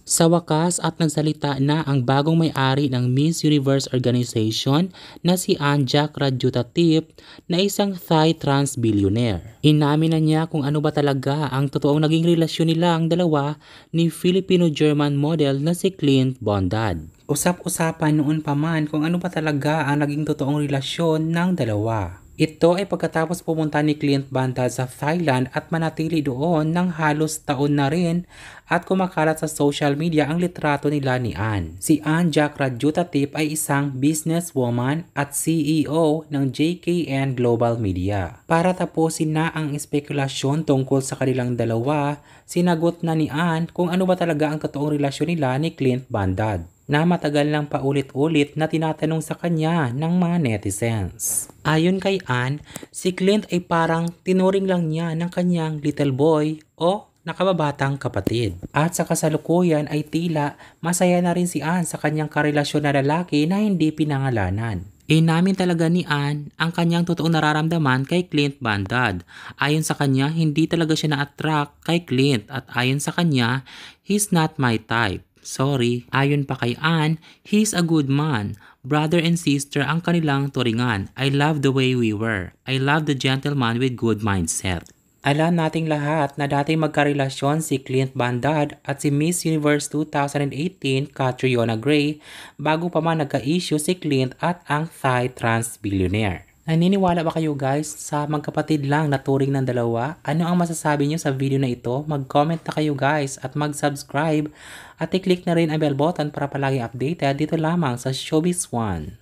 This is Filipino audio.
Sa wakas at nagsalita na ang bagong may-ari ng Miss Universe Organization na si Anja Radjutatip na isang Thai trans billionaire. Inamin na niya kung ano ba talaga ang totoong naging relasyon nila ang dalawa ni Filipino-German model na si Clint Bondad. Usap-usapan noon pa man kung ano ba talaga ang naging totoong relasyon ng dalawa. Ito ay pagkatapos pumunta ni Clint Bondad sa Thailand at manatili doon ng halos taon na rin at kumakalat sa social media ang litrato nila ni Ann. Si Anja Radjutatip ay isang businesswoman at CEO ng JKN Global Media. Para tapusin na ang espekulasyon tungkol sa kanilang dalawa, sinagot na ni Ann kung ano ba talaga ang totoong relasyon nila ni Clint Bondad, na matagal lang paulit-ulit na tinatanong sa kanya ng mga netizens. Ayon kay Ann, si Clint ay parang tinuring lang niya ng kanyang little boy o nakababatang kapatid. At sa kasalukuyan ay tila masaya na rin si Ann sa kanyang karelasyon na lalaki na hindi pinangalanan. Inamin talaga ni Ann ang kanyang totoong nararamdaman kay Clint Bondad. Ayon sa kanya, hindi talaga siya na-attract kay Clint at ayon sa kanya, he's not my type. Sorry. Ayon pa kay Ann, he's a good man. Brother and sister ang kanilang turingan. I love the way we were. I love the gentleman with good mindset. Alam nating lahat na dati magkarelasyon si Clint Bondad at si Miss Universe 2018 Catriona Gray bago pa man nagka-issue si Clint at ang Thai trans billionaire. Naniniwala ba kayo guys sa magkapatid lang na turing ng dalawa? Ano ang masasabi nyo sa video na ito? Mag-comment na kayo guys at mag-subscribe at i-click na rin ang bell button para palagi updated dito lamang sa Showbiz One.